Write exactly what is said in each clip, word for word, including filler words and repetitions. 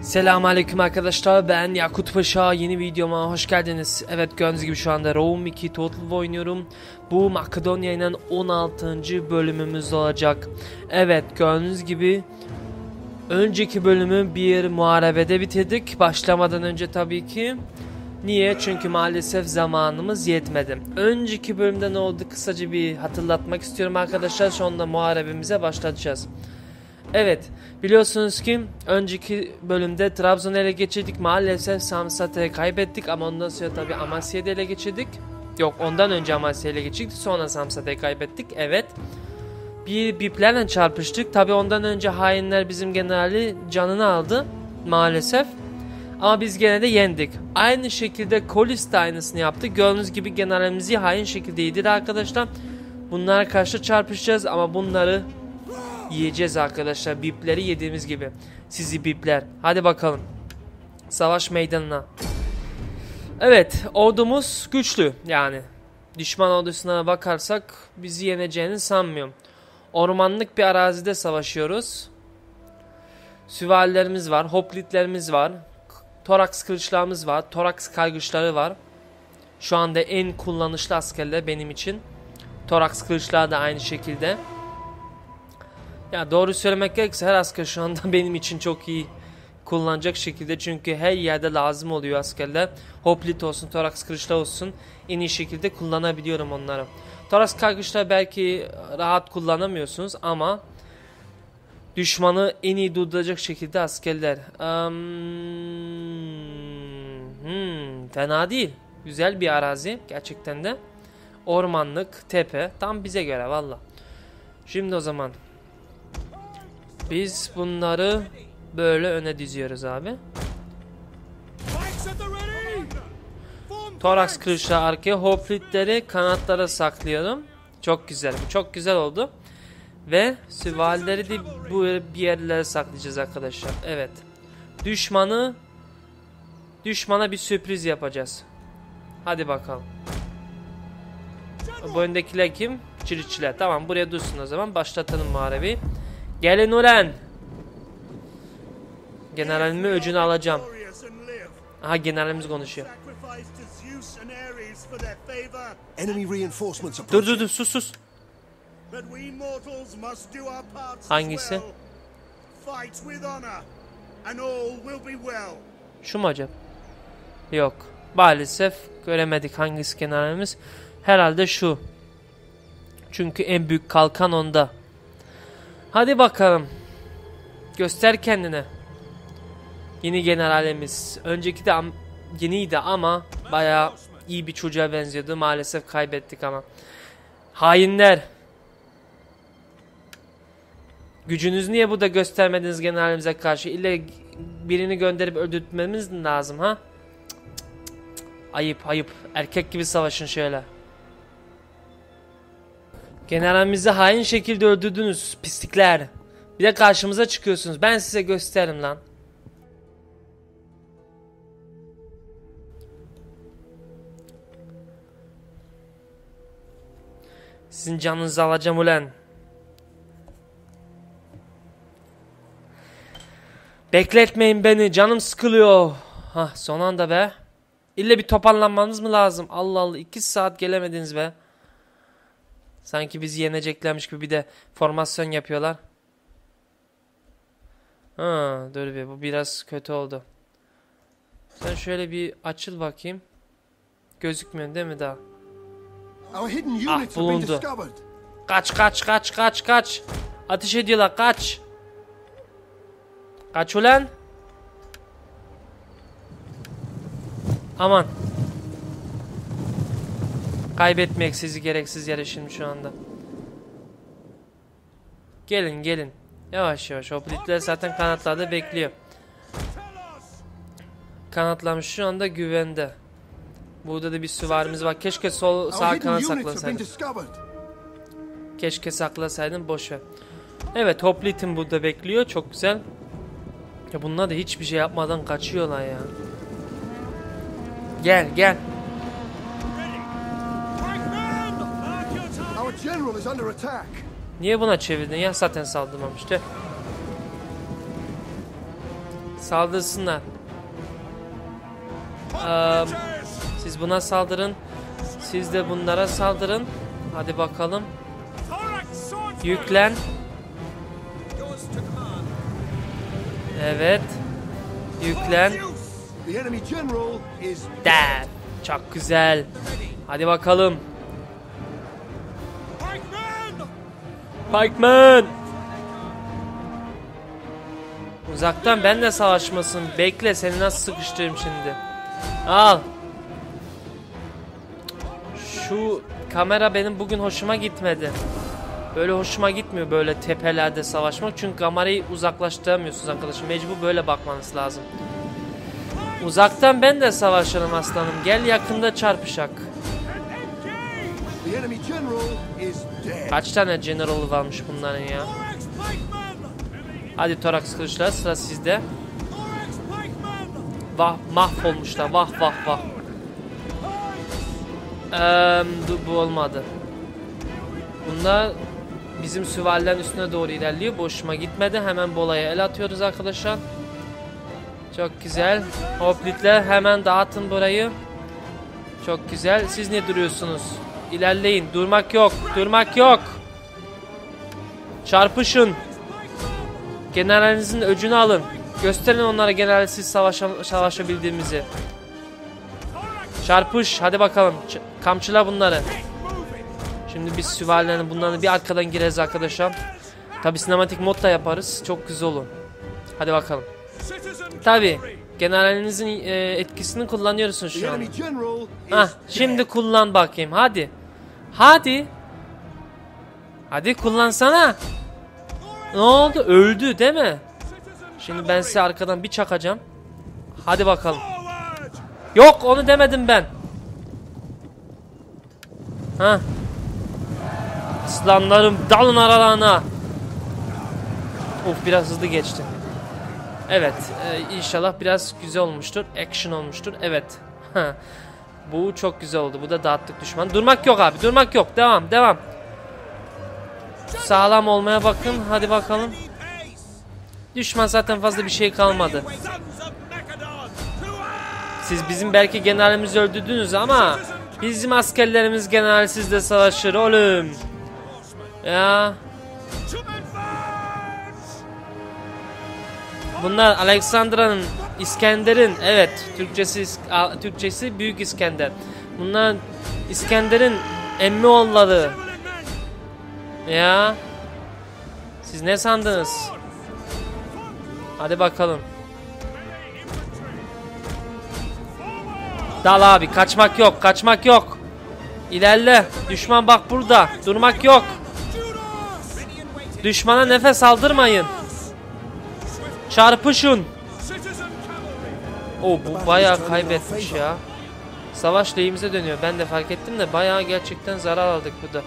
Selamünaleyküm arkadaşlar, ben Yakut Paşa. Yeni videoma hoş geldiniz. Evet, gördüğünüz gibi şu anda Rome iki Total War oynuyorum. Bu Makedonya'nın on altıncı bölümümüz olacak. Evet, gördüğünüz gibi önceki bölümü bir muharebede bitirdik. Başlamadan önce tabii ki. Niye? Çünkü maalesef zamanımız yetmedi. Önceki bölümde ne oldu? Kısaca bir hatırlatmak istiyorum arkadaşlar. Sonra muharebemize başlatacağız. Evet, biliyorsunuz ki önceki bölümde Trabzon'u ele geçirdik. Maalesef Samsat'ı kaybettik ama ondan sonra tabi Amasya'yı ele geçirdik. Yok, ondan önce Amasya'yı ele geçirdik, sonra Samsat'ı kaybettik. Evet, bir biplerle çarpıştık. Tabi ondan önce hainler bizim generali canını aldı maalesef. Ama biz gene de yendik. Aynı şekilde Kolis de aynısını yaptı. Gördüğünüz gibi generalimizi hain şekilde yedirdi arkadaşlar. Bunlara karşı çarpışacağız ama bunları yiyeceğiz arkadaşlar, bipleri yediğimiz gibi. Sizi bipler. Hadi bakalım. Savaş meydanına. Evet, ordumuz güçlü yani. Düşman ordusuna bakarsak bizi yeneceğini sanmıyorum. Ormanlık bir arazide savaşıyoruz. Süvarilerimiz var, hoplitlerimiz var. Toraks kılıçlarımız var, toraks kaygıçları var. Şu anda en kullanışlı askerler benim için. Toraks kılıçlar da aynı şekilde. Ya doğru söylemek gerekirse her asker şu anda benim için çok iyi kullanacak şekilde, çünkü her yerde lazım oluyor askerler. Hoplit olsun, toraks kılıçlar olsun, en iyi şekilde kullanabiliyorum onları. Toraks kaygıçlar belki rahat kullanamıyorsunuz ama düşmanı en iyi durduracak şekilde askerler. Um, hmm, fena değil. Güzel bir arazi gerçekten de. Ormanlık, tepe, tam bize göre valla. Şimdi o zaman biz bunları böyle öne diziyoruz abi. Toraks kılıçları arkaya, hoplitleri kanatlara saklıyorum. Çok güzel, çok güzel oldu. Ve süvarileri de bu bir yerlere saklayacağız arkadaşlar. Evet. Düşmanı düşmana bir sürpriz yapacağız. Hadi bakalım. Bu öndekiler kim? Çiriççiler. Tamam, buraya dursun o zaman. Başlatalım muharebeyi. Gelin ulan. Generalimin öcünü alacağım. Aha, generalimiz konuşuyor. Dur dur dur, sus sus. Hangisi? Şu mu acaba? Yok. Maalesef göremedik hangisi generalimiz. Herhalde şu. Çünkü en büyük kalkan onda. Hadi bakalım. Göster kendine. Yeni generalimiz. Önceki de yeniydi ama bayağı iyi bir çocuğa benziyordu. Maalesef kaybettik ama. Hainler. Gücünüzü niye burada göstermediniz generalimize karşı? İlle birini gönderip öldürtmemiz lazım ha? Cık cık cık. Ayıp ayıp. Erkek gibi savaşın şöyle. Generalimizi hain şekilde öldürdünüz pislikler. Bir de karşımıza çıkıyorsunuz. Ben size gösteririm lan. Sizin canınızı alacağım ulan. Bekletmeyin beni, canım sıkılıyor. Hah, son anda be. İlle bir toparlanmanız mı lazım? Allah Allah, iki saat gelemediniz be. Sanki bizi yeneceklermiş gibi bir de formasyon yapıyorlar. Ha, dur bir, bu biraz kötü oldu. Sen şöyle bir açıl bakayım. Gözükmüyor değil mi daha? Ah, bulundu. Kaç kaç kaç kaç kaç. Ateş ediyorlar, kaç. Kaç ulan. Aman. Kaybetmek sizi gereksiz yere şimdi şu anda. Gelin gelin. Yavaş yavaş. Hoplitler zaten kanatlarda bekliyor. Kanatlamış şu anda güvende. Burada da bir süvarimiz var. Keşke sol sağ kanat saklasaydım. Keşke saklasaydım, boş ver. Evet, hoplitim burada bekliyor. Çok güzel. Ya bunlar da hiçbir şey yapmadan kaçıyorlar ya. Gel gel. Niye buna çevirdin ya? Zaten saldırmamıştı. Saldırsınlar. Ee, siz buna saldırın. Siz de bunlara saldırın. Hadi bakalım. Yüklen. Evet. Yüklen. Der. Çok güzel. Hadi bakalım. Pikeman. Uzaktan ben de savaşmasın. Bekle, seni nasıl sıkıştırayım şimdi. Al. Şu kamera benim bugün hoşuma gitmedi. Böyle hoşuma gitmiyor böyle tepelerde savaşmak. Çünkü kamerayı uzaklaştıramıyorsunuz arkadaşım. Mecbur böyle bakmanız lazım. Uzaktan ben de savaşırım aslanım. Gel yakında çarpışak. Kaç tane general varmış bunların ya. Hadi toraks kılıçlar, sıra sizde. Vah, mahvolmuşlar. Vah vah vah. Ee, bu olmadı. Bunlar bizim süvarilerin üstüne doğru ilerliyor. Boşuma gitmedi. Hemen bolaya el atıyoruz arkadaşlar. Çok güzel. Hoplitler hemen dağıtın burayı. Çok güzel. Siz ne duruyorsunuz? İlerleyin. Durmak yok. Durmak yok. Çarpışın. Generalinizin öcünü alın. Gösterin onlara generalsiz savaşa, savaşabildiğimizi. Çarpış. Hadi bakalım. Ç kamçıla bunları. Şimdi biz süvarilerini bunları bir arkadan gireriz arkadaşlar. Tabi sinematik mod da yaparız. Çok güzel olur. Hadi bakalım. Tabi generalinizin e, etkisini kullanıyorsun şu an. Hah, şimdi kullan bakayım. Hadi. Hadi. Hadi kullansana. Ne oldu? Öldü değil mi? Şimdi ben size arkadan bir çakacağım. Hadi bakalım. Yok, onu demedim ben. Ha. Aslanlarım, dalın aralarına. Of, biraz hızlı geçti. Evet, e, inşallah biraz güzel olmuştur. Action olmuştur. Evet. Bu çok güzel oldu. Bu da dağıttık düşman. Durmak yok abi. Durmak yok. Devam, devam. Sağlam olmaya bakın. Hadi bakalım. Düşman zaten fazla bir şey kalmadı. Siz bizim belki generalimizi öldürdünüz ama bizim askerlerimiz generalsizle savaşır oğlum. Ya. Bunlar Alexandra'nın, İskender'in, evet, Türkçesi Türkçesi Büyük İskender. Bunlar İskender'in emmi oğulları. Ya. Siz ne sandınız? Hadi bakalım. Dal abi, kaçmak yok, kaçmak yok. İlerle. Düşman bak burada. Durmak yok. Düşmana nefes aldırmayın. Çarpışın. O bu bayağı kaybetmiş ya. Savaş lehimize dönüyor. Ben de fark ettim de bayağı gerçekten zarar aldık burada.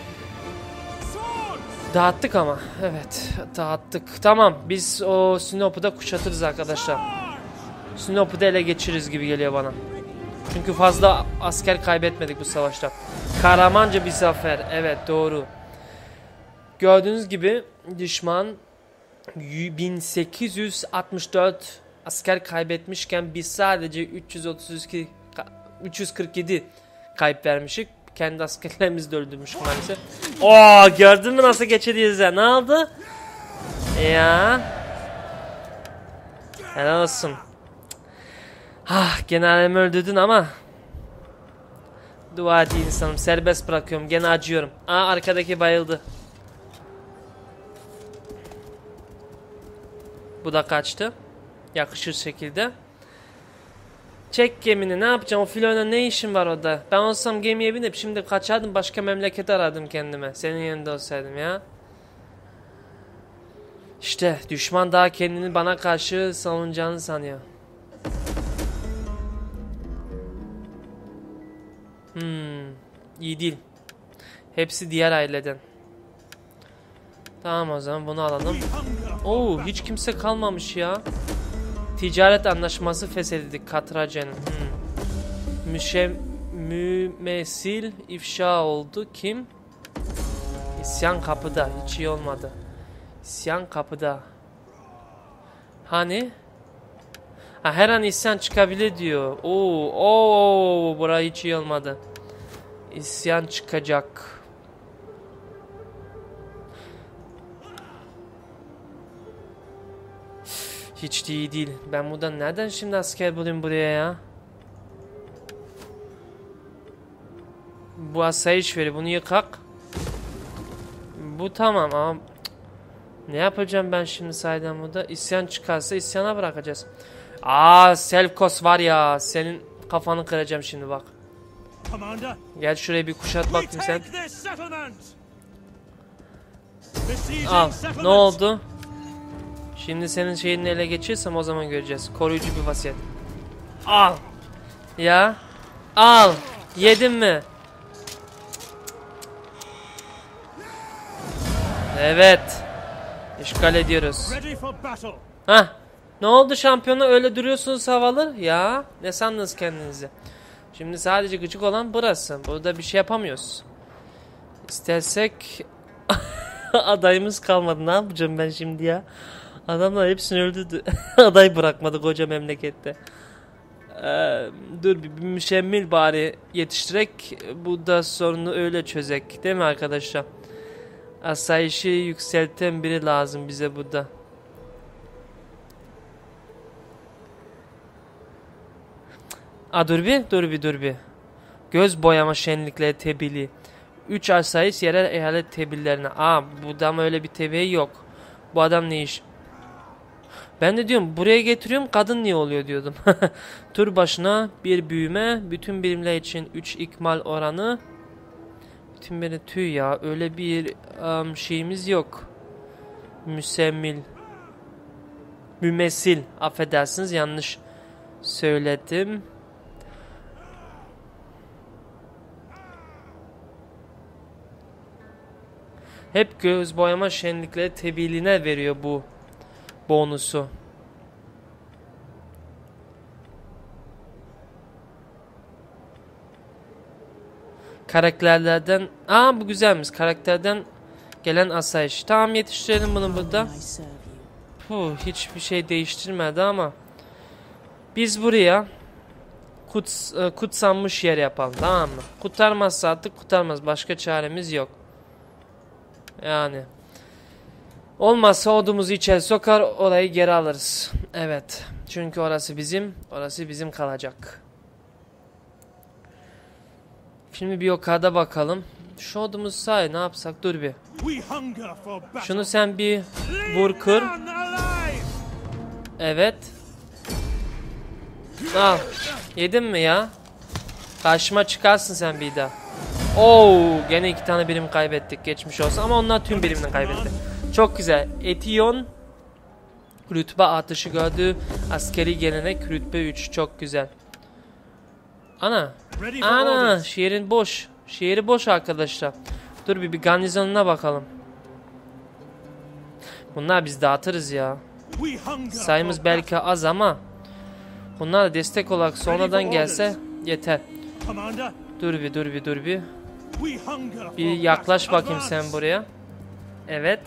Dağıttık ama. Evet, dağıttık. Tamam, biz o Sinop'u da kuşatırız arkadaşlar. Sinop'u da ele geçiririz gibi geliyor bana. Çünkü fazla asker kaybetmedik bu savaşta. Kahramanca bir zafer. Evet, doğru. Gördüğünüz gibi düşman bin sekiz yüz altmış dört asker kaybetmişken biz sadece üç yüz otuz iki üç yüz kırk yedi kayıp vermişik. Kendi askerlerimizi de öldürmüş maalesef. Oo, gördün mü nasıl geçiriyoruz ya? Ne oldu? Ya. Helal olsun. Ah, generalimi öldürdün ama. Dua et insanım. Serbest bırakıyorum. Gene acıyorum. Aa, arkadaki bayıldı. Bu da kaçtı. Yakışır şekilde. Çek gemini, ne yapacağım? O filoyla ne işim var orada? Ben olsam gemiye binip şimdi kaçardım, başka memleket aradım kendime. Senin yanında olsaydım ya. İşte düşman daha kendini bana karşı savunacağını sanıyor. Hmm, iyi değil. Hepsi diğer aileden. Tamam, o zaman bunu alalım. Oo, hiç kimse kalmamış ya. Ticaret anlaşması feshedildi Katrace'nin. Hmm. Müşem, mümesil ifşa oldu. Kim? İsyan kapıda. Hiç iyi olmadı. İsyan kapıda. Hani? Ha, her an isyan çıkabilir diyor. Oo, oo, burası hiç iyi olmadı. İsyan çıkacak. Hiç de iyi değil. Ben buradan nereden şimdi asker bulayım buraya ya? Bu asayiş veri. Bunu yıkak. Bu tamam ama ne yapacağım ben şimdi sayeden burada? İsyan çıkarsa isyana bırakacağız. Aa, Selkos var ya. Senin kafanı kıracağım şimdi bak. Gel şuraya bir kuşat bakayım sen. Al. Ne oldu? Şimdi senin şeyini ele geçirsem o zaman göreceğiz. Koruyucu bir vasiyet. Al. Ya. Al. Yedin mi? Evet. İşgal ediyoruz. Hah. Ne oldu şampiyona, öyle duruyorsunuz havalı? Ya. Ne sandınız kendinizi? Şimdi sadece gıcık olan burası. Burada bir şey yapamıyoruz. İstersek adayımız kalmadı. Ne yapacağım ben şimdi ya? Adamlar hepsini öldürdü. Aday bırakmadı koca memlekette. Ee, dur bir, bir müşemmil bari yetiştirek. Bu da sorunu öyle çözek. Değil mi arkadaşlar? Asayişi yükselten biri lazım bize burada. Aa, dur bir, dur bir, dur bir. Göz boyama şenlikleri tebili. üç asayiş yerel eyalet tebillerine. Aa, bu adam öyle bir tebiği yok. Bu adam ne iş? Ben de diyorum buraya getiriyorum, kadın niye oluyor diyordum. Tur başına bir büyüme. Bütün birimler için üç ikmal oranı. Bütün beni tüy ya. Öyle bir um, şeyimiz yok. Müsemmil. Mümessil. Affedersiniz, yanlış söyledim. Hep göz boyama şenlikleri tebiline veriyor bu bonusu. Karakterlerden... Aa, bu güzelmiş. Karakterden gelen asayiş. Tamam, yetiştirelim bunu burada. Puh, hiçbir şey değiştirmedi ama. Biz buraya kuts, kutsanmış yer yapalım, tamam mı? Kurtarmazsa artık kurtarmaz. Başka çaremiz yok. Yani. Olmazsa odumuzu içeri sokar, orayı geri alırız. Evet. Çünkü orası bizim, orası bizim kalacak. Şimdi bir yukarıda bakalım. Şu odumuz sahi ne yapsak, dur bir. Şunu sen bir vur kır. Evet. Al. Yedin mi ya? Karşıma çıkarsın sen bir daha. Oo, gene iki tane birim kaybettik, geçmiş olsun, ama onlar tüm birimini kaybetti. Çok güzel. Etiyon rütbe artışı gördü. Askeri gelenek rütbe üç. Çok güzel. Ana. Ana. Şehrin boş. Şehri boş arkadaşlar. Dur bir, bir garnizonuna bakalım. Bunlar biz dağıtırız ya. Sayımız belki az ama bunlar da destek olarak sonradan gelse yeter. Dur bir, dur bir, dur bir. Bir yaklaş bakayım sen buraya. Evet.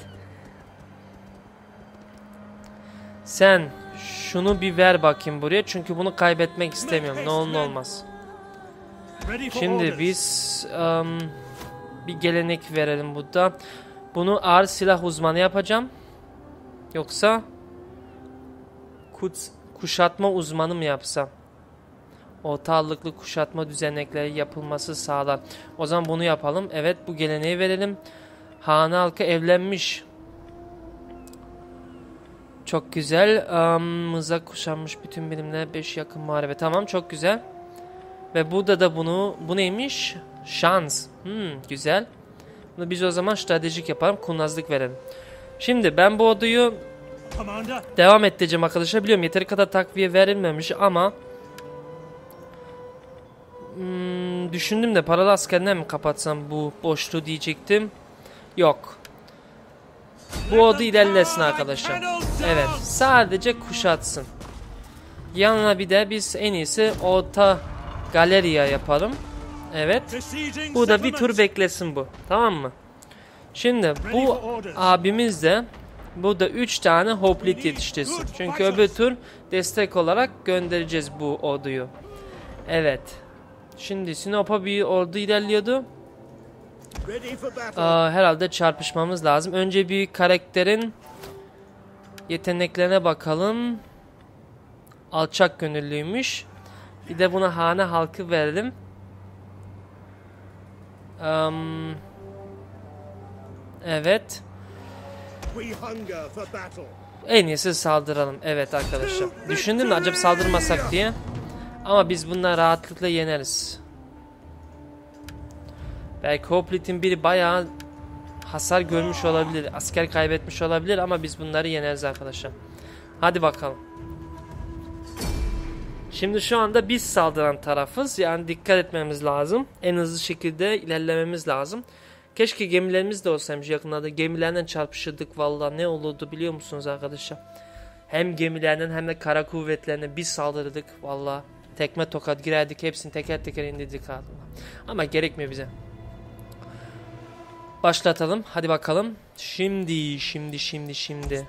Sen şunu bir ver bakayım buraya. Çünkü bunu kaybetmek istemiyorum. Ne olur ne olmaz. Şimdi biz um, bir gelenek verelim burada. Bunu ağır silah uzmanı yapacağım. Yoksa kuts, kuşatma uzmanı mı yapsam? Orta ağırlıklı kuşatma düzenekleri yapılması sağlar. O zaman bunu yapalım. Evet, bu geleneği verelim. Hane halkı evlenmiş. Çok güzel. Um, mızrak kuşanmış bütün birimler beş yakın muharebe. Tamam, çok güzel. Ve burada da bunu, bu neymiş? Şans. Hmm, güzel. Bunu biz o zaman stratejik yapalım. Kurnazlık verelim. Şimdi ben bu orduyu devam ettireceğim arkadaşlar. Biliyorum yeteri kadar takviye verilmemiş ama hmm, düşündüm de paralı askerine mi kapatsam bu boşluğu diyecektim. Yok. Bu ordu ilerlesin arkadaşlar. Evet, sadece kuşatsın. Yanına bir de biz en iyisi orta galeriya yapalım. Evet. Bu da bir tur beklesin bu. Tamam mı? Şimdi bu abimiz de Bu da üç tane hoplit yetiştirsin. Çünkü öbür tur destek olarak göndereceğiz bu orduyu. Evet. Şimdi Sinop'a bir ordu ilerliyordu. Aa, herhalde çarpışmamız lazım. Önce bir karakterin yeteneklerine bakalım. Alçak gönüllüymüş. Bir de buna hane halkı verelim. Um, evet. En iyisi saldıralım. Evet arkadaşlar. Düşündüm de acaba saldırmasak diye. Ama biz bunları rahatlıkla yeneriz. Belki Hoplit'in biri bayağı hasar görmüş olabilir. Asker kaybetmiş olabilir ama biz bunları yeneriz arkadaşlar. Hadi bakalım. Şimdi şu anda biz saldıran tarafız. Yani dikkat etmemiz lazım. En hızlı şekilde ilerlememiz lazım. Keşke gemilerimiz de olsaymış yakınlarda. Gemilerden çarpışırdık vallahi, ne olurdu biliyor musunuz arkadaşlar? Hem gemilerden hem de kara kuvvetlerine biz saldırdık vallahi. Tekme tokat girerdik, hepsini teker teker indirdik ardından. Ama gerekmiyor bize. Başlatalım. Hadi bakalım. Şimdi, şimdi, şimdi, şimdi.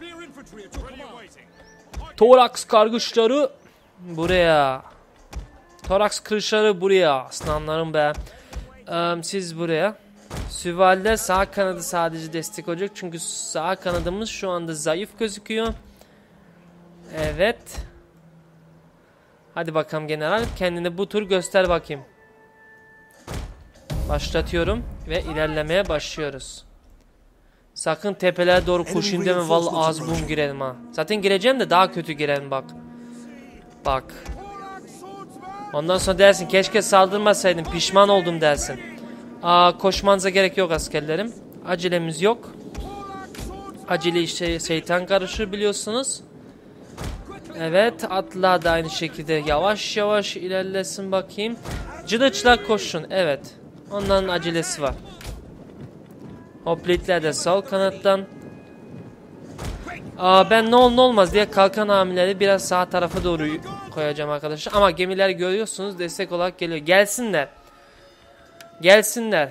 Toraks kargıçları buraya. Toraks kılıçları buraya. Aslanlarım be. Ee, siz buraya. Süvariler sağ kanadı sadece destek olacak. Çünkü sağ kanadımız şu anda zayıf gözüküyor. Evet. Hadi bakalım general. Kendini bu tur göster bakayım. Başlatıyorum. Ve ilerlemeye başlıyoruz. Sakın tepelere doğru koşayım deme. Vallahi az bum girelim ha. Zaten gireceğim de daha kötü girelim bak. Bak. Ondan sonra dersin keşke saldırmasaydım, pişman oldum dersin. Aa, koşmanıza gerek yok askerlerim. Acelemiz yok. Acele işte şeytan karışır biliyorsunuz. Evet, atlar da aynı şekilde yavaş yavaş ilerlesin bakayım. Cılıçlar koşun, evet. Onların acelesi var. Hoplitler de sol kanattan. Aa, ben ne ol ne olmaz diye kalkan hamileri biraz sağ tarafa doğru koyacağım arkadaşlar. Ama gemiler görüyorsunuz destek olarak geliyor. Gelsinler. Gelsinler.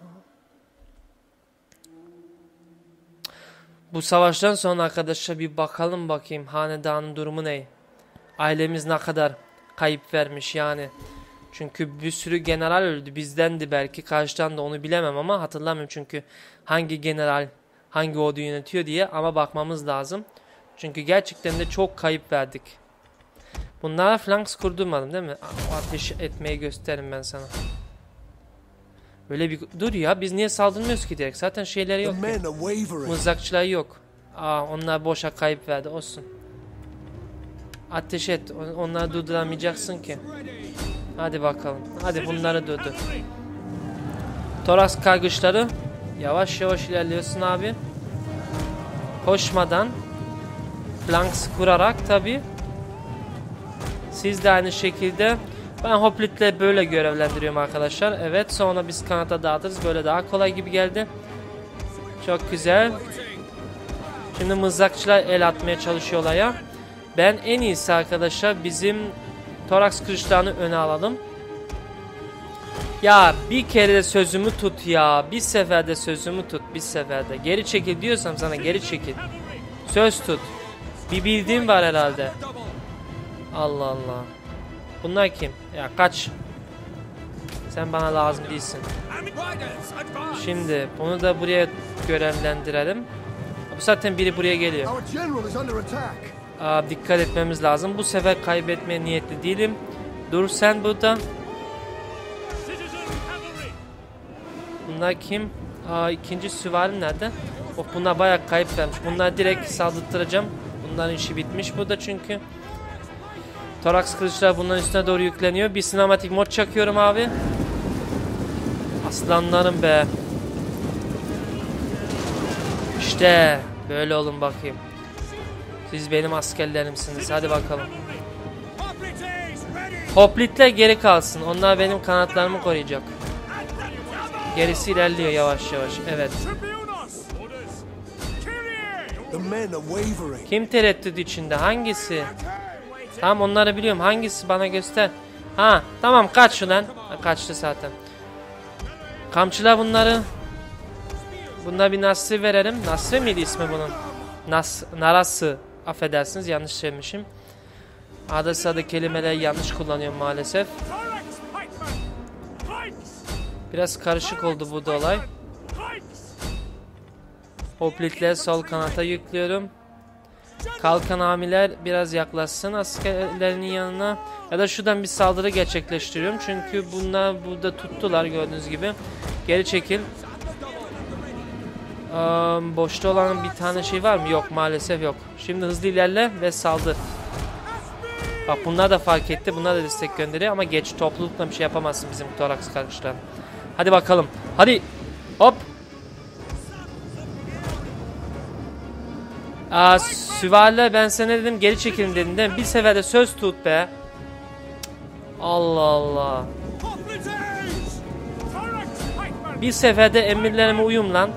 Bu savaştan sonra arkadaşlar bir bakalım bakayım hanedanın durumu ne? Ailemiz ne kadar kayıp vermiş yani. Çünkü bir sürü general öldü. Bizdendi belki. Karşıdan da onu bilemem ama hatırlamıyorum çünkü hangi general hangi ordu yönetiyor diye, ama bakmamız lazım. Çünkü gerçekten de çok kayıp verdik. Bunlara flanks kurdurmadım değil mi? Ateş etmeyi gösteririm ben sana. Böyle bir dur ya, biz niye saldırmıyoruz ki direkt? Zaten şeyleri yok. Mızrakçıları yok. Aa, onlar boşa kayıp verdi, olsun. Ateş et. Onları durduramayacaksın ki. Hadi bakalım. Hadi bunları durdur. Toraks kargıçları. Yavaş yavaş ilerliyorsun abi. Koşmadan. Flanks kurarak tabi. Siz de aynı şekilde. Ben Hoplit'le böyle görevlendiriyorum arkadaşlar. Evet, sonra biz kanata dağıtırız. Böyle daha kolay gibi geldi. Çok güzel. Şimdi mızrakçılar el atmaya çalışıyorlar ya. Ben en iyisi arkadaşlar bizim Toraks kılıçlarını öne alalım. Ya bir kere de sözümü tut ya. Bir seferde sözümü tut. Bir seferde. Geri çekil diyorsam sana geri çekil. Söz tut. Bir bildiğim var herhalde. Allah Allah. Bunlar kim? Ya kaç. Sen bana lazım değilsin. Şimdi bunu da buraya görevlendirelim. Bu zaten biri buraya geliyor. Aa, dikkat etmemiz lazım. Bu sefer kaybetmeye niyetli değilim. Dur sen burada. Bunlar kim? Aa, ikinci süvari nerede? Oh, bunlar bayağı kayıp vermiş. Bunlar direkt saldırtıracağım. Bunların işi bitmiş burada çünkü. Toraks kılıçlar bunların üstüne doğru yükleniyor. Bir sinematik mod çakıyorum abi. Aslanlarım be. İşte böyle olun bakayım. Siz benim askerlerimsiniz. Hadi bakalım. Hoplitler geri kalsın. Onlar benim kanatlarımı koruyacak. Gerisi ilerliyor yavaş yavaş. Evet. Kim tereddüt içinde? Hangisi? Tamam, onları biliyorum. Hangisi bana göster. Ha tamam, kaç şuradan. Ha, kaçtı zaten. Kamçılar bunları. Bunda bir Nasri verelim. Nasri miydi ismi bunun? Nas, narası. Affedersiniz, yanlış söylemişim. Arada sırada kelimeleri yanlış kullanıyorum maalesef. Biraz karışık oldu bu da olay. Hoplitleri sol kanata yüklüyorum. Kalkan hamiler biraz yaklaşsın askerlerinin yanına. Ya da şuradan bir saldırı gerçekleştiriyorum. Çünkü bunlar burada tuttular gördüğünüz gibi. Geri çekil. Um, boşta olan bir tane şey var mı? Yok, maalesef yok. Şimdi hızlı ilerle ve saldır. Bak bunlar da fark etti. Bunlar da destek gönderiyor ama geç, toplulukla bir şey yapamazsın bizim toraks kardeşler. Hadi bakalım. Hadi. Hop. Aa, süvariler, ben sana dedim geri çekilin dedim değil mi? Bir seferde söz tut be. Allah Allah. Bir seferde emirlerime uyum lan.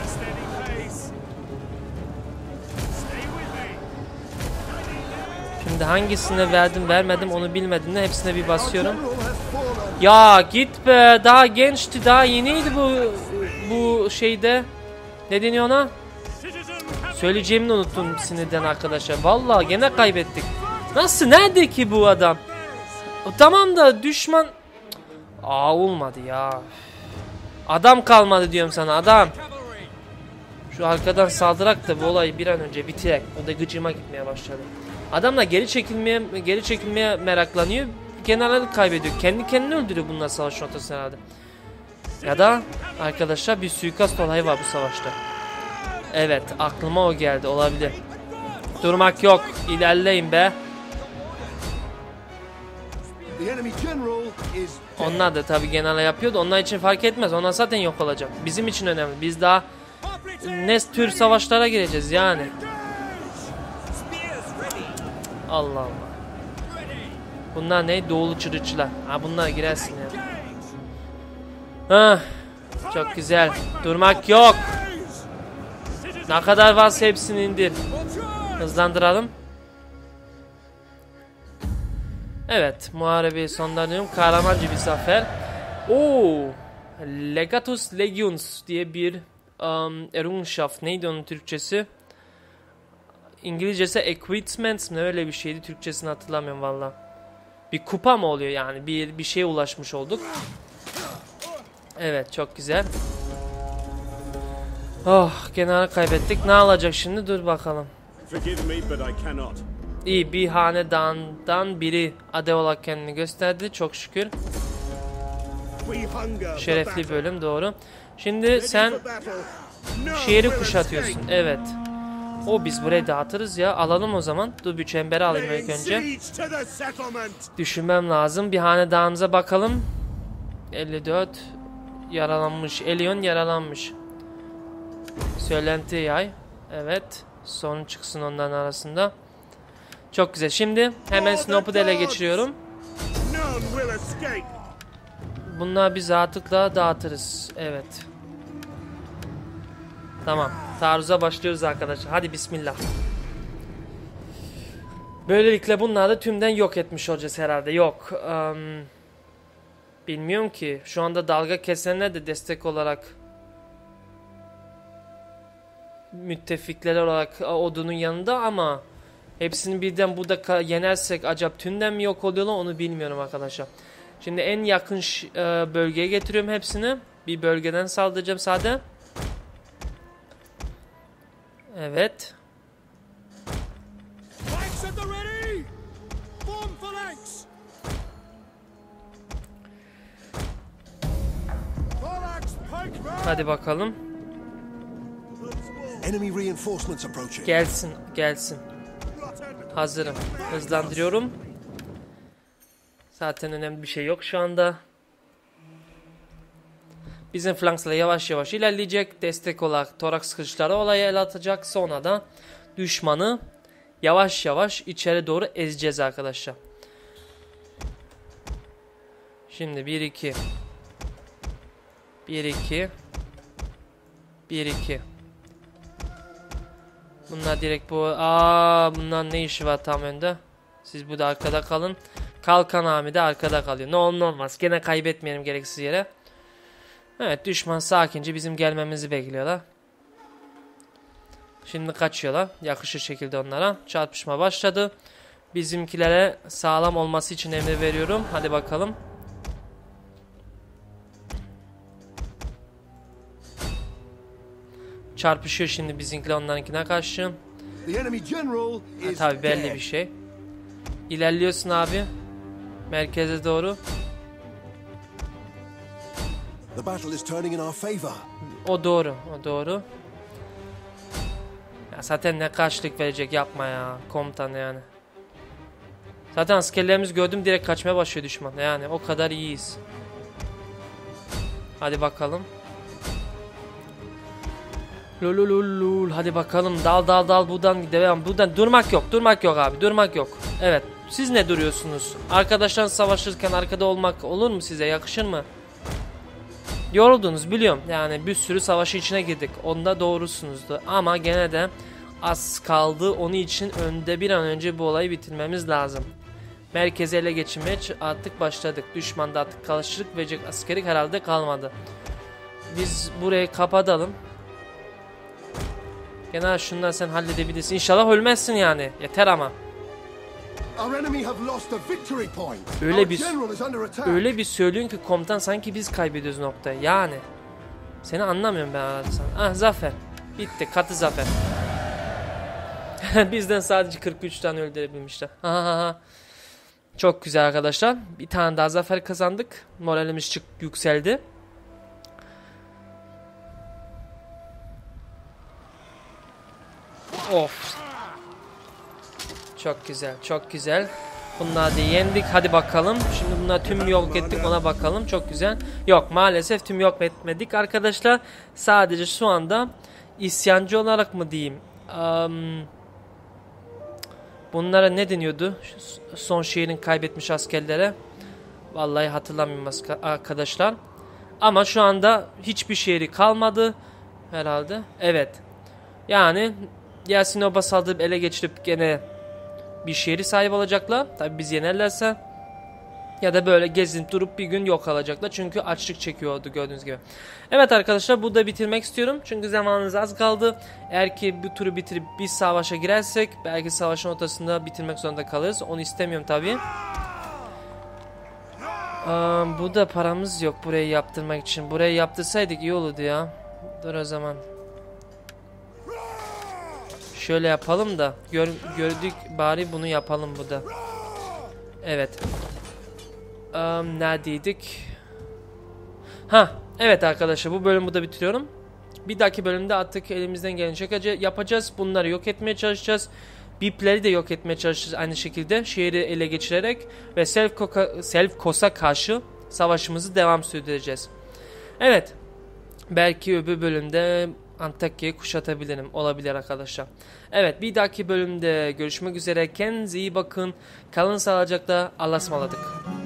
Şimdi hangisine verdim vermedim onu bilmedim de hepsine bir basıyorum. Ya git be, daha gençti, daha yeniydi bu bu şeyde. Ne deniyor ona? Söyleyeceğimi unuttum sinirden arkadaşlar. Vallahi gene kaybettik. Nasıl, nerede ki bu adam? O, tamam da düşman. Aa, olmadı ya. Adam kalmadı diyorum sana, adam. Şu arkadan saldırak da bu olayı bir an önce bitirek. O da gıcıma gitmeye başladı. Adamlar geri çekilmeye geri çekilmeye meraklanıyor. Generali kaybediyor. Kendi kendini öldürüyor bunlar savaşın ortasında herhalde. Ya da arkadaşlar bir suikast olayı var bu savaşta. Evet, aklıma o geldi, olabilir. Durmak yok. İlerleyin be. Onlar da tabii genelde yapıyordu. Onlar için fark etmez. Onlar zaten yok olacak. Bizim için önemli. Biz daha ne tür savaşlara gireceğiz yani. Allah Allah. Bunlar ne? Doğulu çırıçlar. Ha, bunlar girersin ya. Hah. Çok güzel. Durmak yok. Ne kadar varsa hepsini indir. Hızlandıralım. Evet, muharebeyi sonlanıyorum. Kahramanca bir zafer. Oo, Legatus Legions diye bir um, Errungenschaft. Neydi onun Türkçesi? İngilizcesi Equipment mi? Öyle bir şeydi. Türkçesini hatırlamıyorum valla. Bir kupa mı oluyor yani? Bir bir şeye ulaşmış olduk. Evet, çok güzel. Oh, genel kaybettik. Ne alacak şimdi? Dur bakalım. İyi, bir hanedandan biri aday olarak kendini gösterdi. Çok şükür. Şerefli bölüm, doğru. Şimdi sen şehri kuşatıyorsun. Evet. O biz burayı dağıtırız ya. Alalım o zaman. Dur bir çemberi alayım ilk önce. Düşünmem lazım. Bir hanedanımıza bakalım. elli dört yaralanmış. Elion yaralanmış. Söylenti yay. Evet. Sorun çıksın onların arasında. Çok güzel. Şimdi hemen Snowp'u ele geçiriyorum. Bunları biz rahatlıkla dağıtırız. Evet. Tamam. Taarruza başlıyoruz arkadaşlar. Hadi bismillah. Böylelikle bunları da tümden yok etmiş olacağız herhalde. Yok. Um, bilmiyorum ki. Şu anda dalga kesenler de destek olarak müttefikler olarak ordunun yanında ama hepsini birden burada yenersek acaba tümden mi yok oluyorlar onu bilmiyorum arkadaşlar. Şimdi en yakın bölgeye getiriyorum hepsini. Bir bölgeden saldıracağım sade. Evet. Hadi bakalım. Gelsin, gelsin. Hazırım. Hızlandırıyorum. Zaten önemli bir şey yok şu anda. Bizim flanksla yavaş yavaş ilerleyecek. Destek olarak toraks kılıçları olaya el atacak. Sonra da düşmanı yavaş yavaş içeri doğru ezeceğiz arkadaşlar. Şimdi bir iki bir iki bir iki. Bunlar direkt bu. Aa, bunlar ne işi var tam önde? Siz bu da arkada kalın. Kalkan Ami de arkada kalıyor. Ne olur ne olmaz. Gene kaybetmeyelim gereksiz yere. Evet, düşman sakince bizim gelmemizi bekliyorlar. Şimdi kaçıyorlar. Yakışır şekilde onlara. Çarpışma başladı. Bizimkilere sağlam olması için emir veriyorum. Hadi bakalım. Çarpışıyor şimdi bizimkiler onlarınkine karşı. Ha, tabii belli bir şey. İlerliyorsun abi. Merkeze doğru. O doğru, o doğru. Ya zaten ne karşılık verecek, yapma ya komutan yani. Zaten askerlerimiz gördüm direkt kaçmaya başlıyor düşman. Yani o kadar iyiyiz. Hadi bakalım. Lulululul. Hadi bakalım dal dal dal buradan devam. Buradan durmak yok, durmak yok abi, durmak yok. Evet. Siz ne duruyorsunuz? Arkadaşlar savaşırken arkada olmak olur mu size? Yakışır mı? Yoruldunuz biliyorum. Yani bir sürü savaşı içine girdik. Onda doğrusunuzdu. Ama gene de az kaldı. Onun için önde bir an önce bu olayı bitirmemiz lazım. Merkezi ele geçirmeye artık başladık. Düşmanda artık karşılık verecek askeri herhalde kalmadı. Biz burayı kapatalım. Genel şundan sen halledebilirsin. İnşallah ölmezsin yani. Yeter ama. Öyle bir öyle bir söylüyorsun ki komutan sanki biz kaybediyoruz noktayı. Yani. Seni anlamıyorum ben arada sana. Ah zafer. Bitti. Katı zafer. Bizden sadece kırk üç tane öldürebilmişler. Çok güzel arkadaşlar. Bir tane daha zafer kazandık. Moralimiz çık yükseldi. Of. Çok güzel, çok güzel. Bunları da yendik. Hadi bakalım. Şimdi bunları tüm yok ettik. Ona bakalım. Çok güzel. Yok maalesef tüm yok etmedik arkadaşlar. Sadece şu anda isyancı olarak mı diyeyim? Um, bunlara ne deniyordu? Son şehrin kaybetmiş askerlere. Vallahi hatırlamıyorum arkadaşlar. Ama şu anda hiçbir şehri kalmadı. Herhalde. Evet. Yani Yasinob'a saldırıp ele geçirip gene bir şehri sahip olacaklar. Tabi biz yenerlerse. Ya da böyle gezinip durup bir gün yok alacaklar. Çünkü açlık çekiyordu gördüğünüz gibi. Evet arkadaşlar burada bitirmek istiyorum. Çünkü zamanımız az kaldı. Eğer ki bu turu bitirip bir savaşa girersek belki savaşın ortasında bitirmek zorunda kalırız. Onu istemiyorum tabi. Ee, burada paramız yok burayı yaptırmak için. Burayı yaptırsaydık iyi olurdu ya. Dur o zaman. Şöyle yapalım da gör, gördük bari bunu yapalım bu da. Evet. Um, neredeydik? Ha, evet arkadaşlar bu bölümü burada bitiriyorum. Bir dahaki bölümde artık elimizden geleni yapacağız. Bunları yok etmeye çalışacağız. Bipleri de yok etmeye çalışacağız aynı şekilde. Şehri ele geçirerek ve Selçuk'a karşı savaşımızı devam sürdüreceğiz. Evet. Belki öbür bölümde Antakya'yı kuşatabilirim. Olabilir arkadaşlar. Evet bir dahaki bölümde görüşmek üzere. Kendinize iyi bakın. Kalın sağlıcakla. Allah'a ısmarladık.